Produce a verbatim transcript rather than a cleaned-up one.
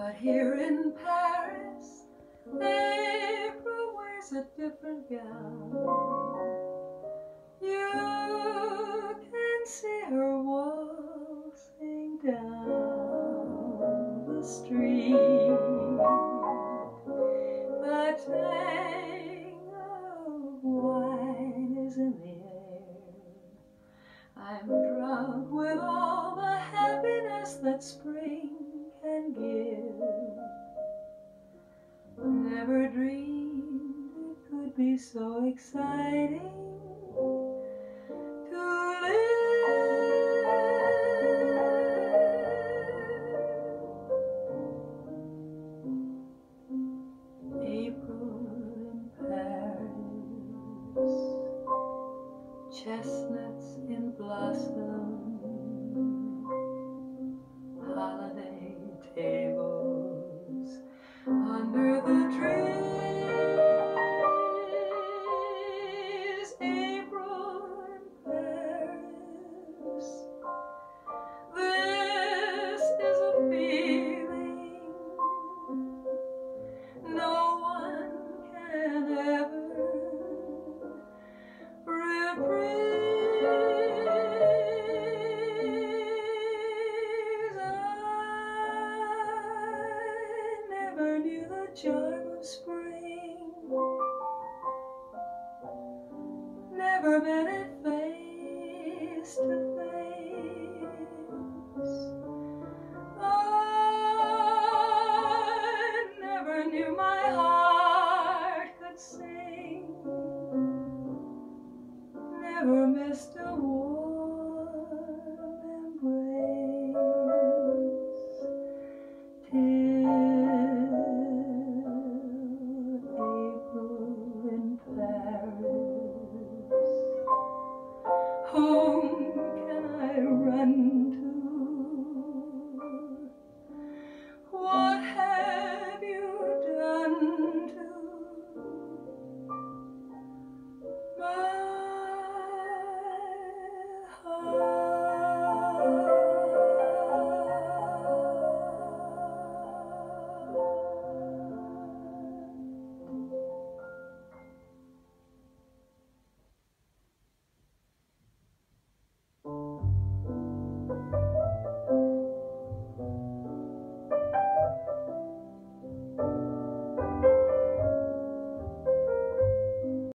But here in Paris, April wears a different gown. You can see her waltzing down the street. The tang of wine is in the air. I'm drunk with all the happiness that spring can give. Never dreamed it could be so exciting to live. April in Paris, chestnuts in blossom, holiday tables under the trees. April in Paris, this is a feeling no one can ever reprise. I never knew the charm of spring, never met it face to